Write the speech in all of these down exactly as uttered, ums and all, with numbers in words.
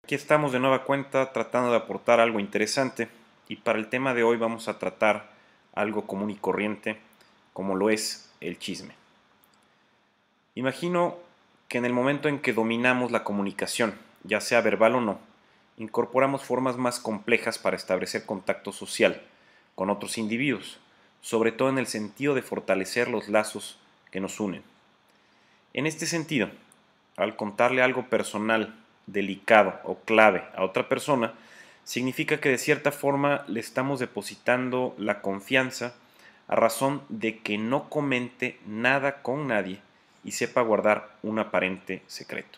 Aquí estamos de nueva cuenta tratando de aportar algo interesante y para el tema de hoy vamos a tratar algo común y corriente como lo es el chisme. Imagino que en el momento en que dominamos la comunicación, ya sea verbal o no, incorporamos formas más complejas para establecer contacto social con otros individuos, sobre todo en el sentido de fortalecer los lazos que nos unen. En este sentido, al contarle algo personal, delicado o clave a otra persona, significa que de cierta forma le estamos depositando la confianza a razón de que no comente nada con nadie y sepa guardar un aparente secreto.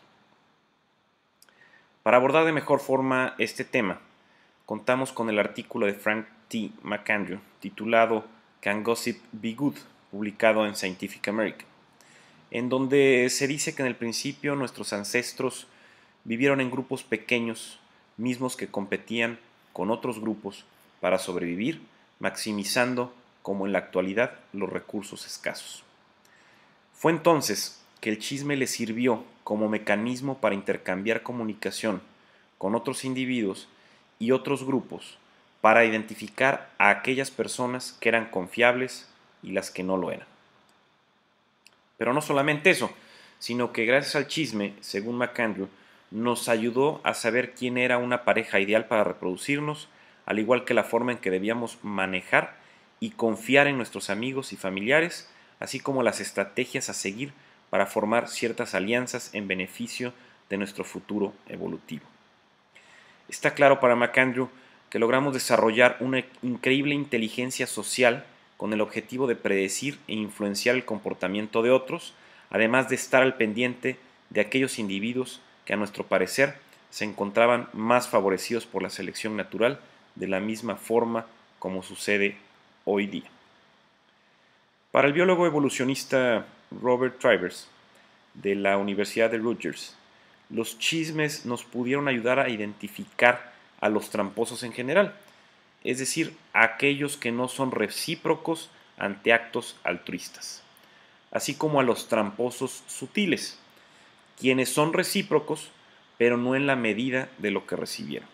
Para abordar de mejor forma este tema, contamos con el artículo de Frank T. McAndrew titulado Can Gossip Be Good?, publicado en Scientific American, en donde se dice que en el principio nuestros ancestros vivieron en grupos pequeños, mismos que competían con otros grupos para sobrevivir, maximizando, como en la actualidad, los recursos escasos. Fue entonces que el chisme les sirvió como mecanismo para intercambiar comunicación con otros individuos y otros grupos para identificar a aquellas personas que eran confiables y las que no lo eran. Pero no solamente eso, sino que gracias al chisme, según McAndrew, nos ayudó a saber quién era una pareja ideal para reproducirnos, al igual que la forma en que debíamos manejar y confiar en nuestros amigos y familiares, así como las estrategias a seguir para formar ciertas alianzas en beneficio de nuestro futuro evolutivo. Está claro para McAndrew que logramos desarrollar una increíble inteligencia social con el objetivo de predecir e influenciar el comportamiento de otros, además de estar al pendiente de aquellos individuos que a nuestro parecer se encontraban más favorecidos por la selección natural de la misma forma como sucede hoy día. Para el biólogo evolucionista Robert Trivers, de la Universidad de Rutgers, los chismes nos pudieron ayudar a identificar a los tramposos en general, es decir, a aquellos que no son recíprocos ante actos altruistas, así como a los tramposos sutiles, quienes son recíprocos, pero no en la medida de lo que recibieron.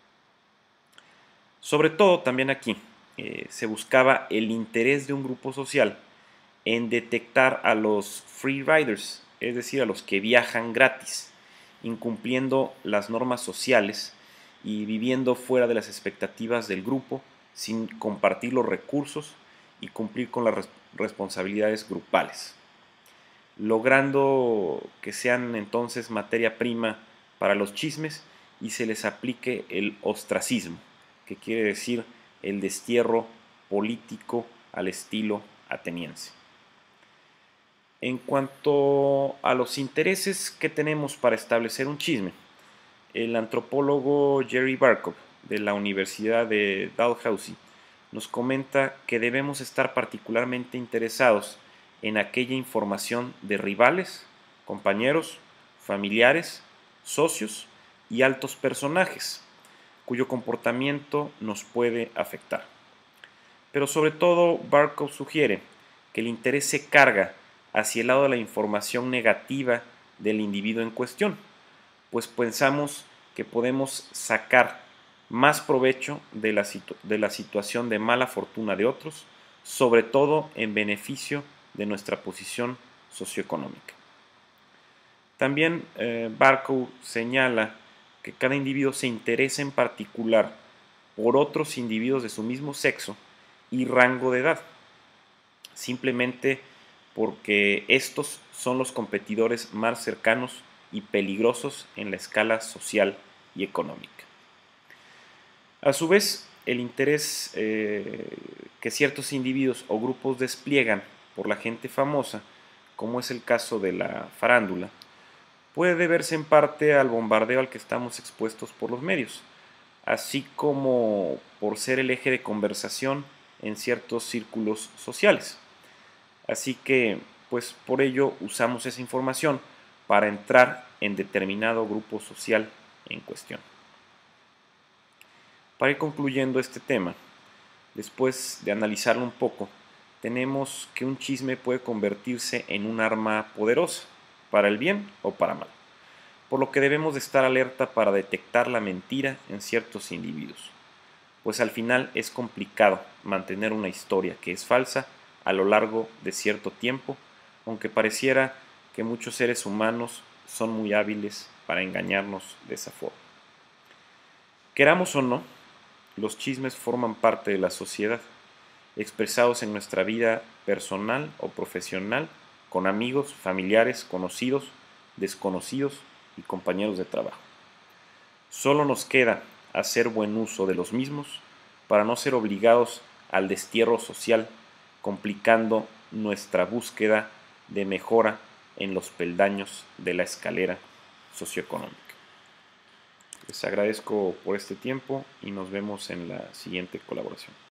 Sobre todo también aquí eh, se buscaba el interés de un grupo social en detectar a los free riders, es decir, a los que viajan gratis, incumpliendo las normas sociales y viviendo fuera de las expectativas del grupo sin compartir los recursos y cumplir con las res- responsabilidades grupales, logrando que sean entonces materia prima para los chismes y se les aplique el ostracismo, que quiere decir el destierro político al estilo ateniense. En cuanto a los intereses que tenemos para establecer un chisme, el antropólogo Jerry Barkov de la Universidad de Dalhousie nos comenta que debemos estar particularmente interesados en aquella información de rivales, compañeros, familiares, socios y altos personajes, cuyo comportamiento nos puede afectar. Pero sobre todo, Barkov sugiere que el interés se carga hacia el lado de la información negativa del individuo en cuestión, pues pensamos que podemos sacar más provecho de la, situ de la situación de mala fortuna de otros, sobre todo en beneficio de nuestra posición socioeconómica. También eh, Barkov señala que cada individuo se interesa en particular por otros individuos de su mismo sexo y rango de edad, simplemente porque estos son los competidores más cercanos y peligrosos en la escala social y económica. A su vez, el interés eh, que ciertos individuos o grupos despliegan por la gente famosa, como es el caso de la farándula, puede deberse en parte al bombardeo al que estamos expuestos por los medios, así como por ser el eje de conversación en ciertos círculos sociales. Así que, pues por ello usamos esa información para entrar en determinado grupo social en cuestión. Para ir concluyendo este tema, después de analizarlo un poco, tenemos que un chisme puede convertirse en un arma poderosa, para el bien o para mal. por lo que debemos de estar alerta para detectar la mentira en ciertos individuos, pues al final es complicado mantener una historia que es falsa a lo largo de cierto tiempo, aunque pareciera que muchos seres humanos son muy hábiles para engañarnos de esa forma. Queramos o no, los chismes forman parte de la sociedad, expresados en nuestra vida personal o profesional, con amigos, familiares, conocidos, desconocidos y compañeros de trabajo. Solo nos queda hacer buen uso de los mismos para no ser obligados al destierro social, complicando nuestra búsqueda de mejora en los peldaños de la escalera socioeconómica. Les agradezco por este tiempo y nos vemos en la siguiente colaboración.